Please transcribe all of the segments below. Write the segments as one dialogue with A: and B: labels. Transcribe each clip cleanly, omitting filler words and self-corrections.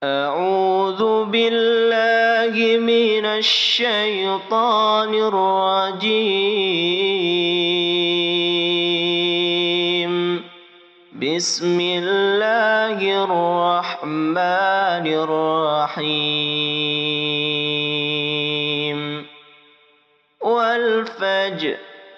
A: أعوذ بالله من الشيطان الرجيم. بسم الله الرحمن الرحيم. والفجر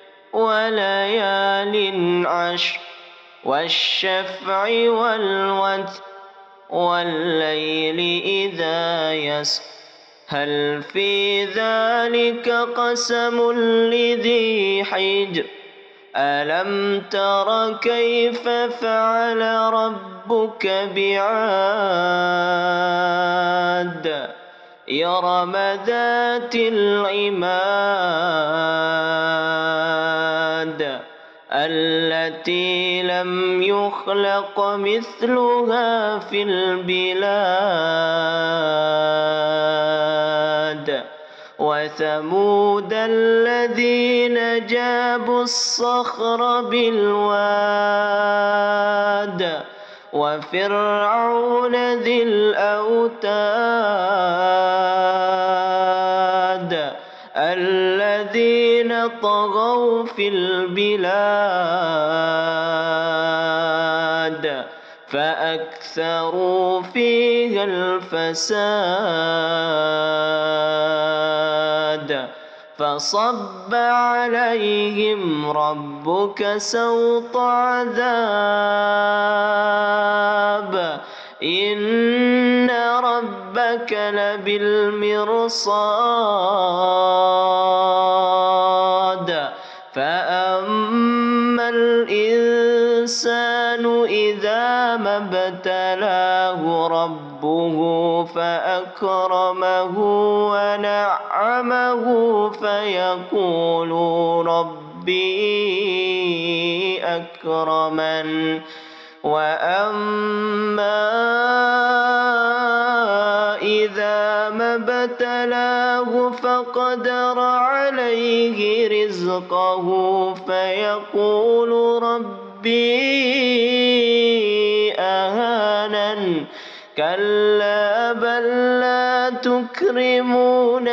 A: وليال عشر والشفع والوتر والليل إذا يسر هل في ذلك قسم لذي حجر ألم تر كيف فعل ربك بعاد إرم ذات العماد التي لم يخلق مثلها في البلاد وثمود الذين جابوا الصخر بالواد وفرعون ذي الأوتاد الذين طغوا في البلاد فأكثروا فيها الفساد فصب عليهم ربك سوط عذاب إن ربك لبالمرصاد فأما الإنسان إذا ما ابتلاه ربه فأكرمه ونعمه فيقول ربي أكرمن وأما إذا ما ابتلاه فقدر عليه رزقه فيقول ربي أهانن كلا بل لا تكرمون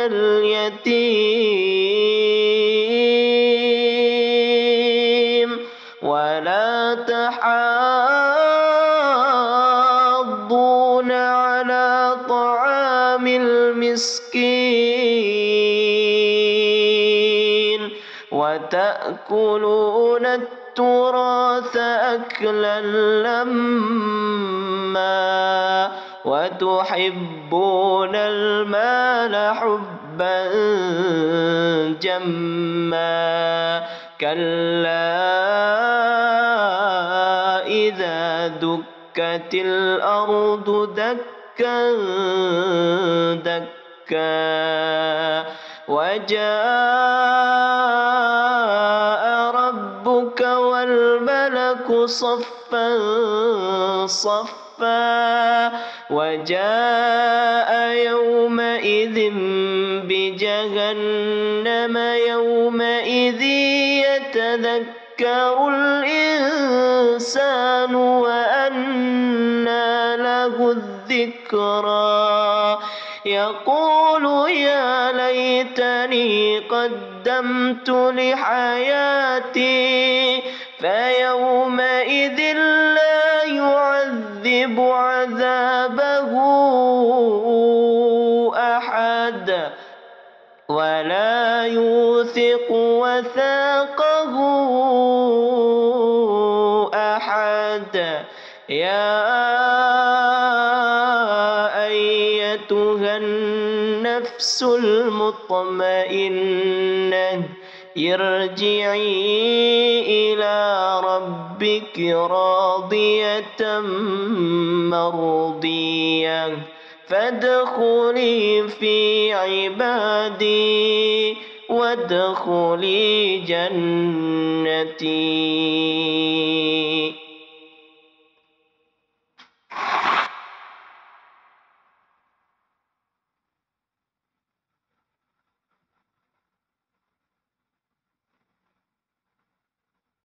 A: اليتيم ولا تحاضون على طعام المسكين وتأكلون التراث أكلا لما وتحبون المال حبا جما كلا إذا دكت الأرض دكا دكا وجاء ربك والملك صفا صفا وجاء يومئذ بجهنم يومئذ يتذكر الإنسان وأنى له الذكرى يقول يا ليتني قدمت لحياتي فيومئذ لا يعذب عذابه أحد ولا يوثق وثاقه أحد يا أيتها النفس المطمئنة ارجعي إلى ربك راضية مرضية فادخلي في عبادي وادخلي جنتي.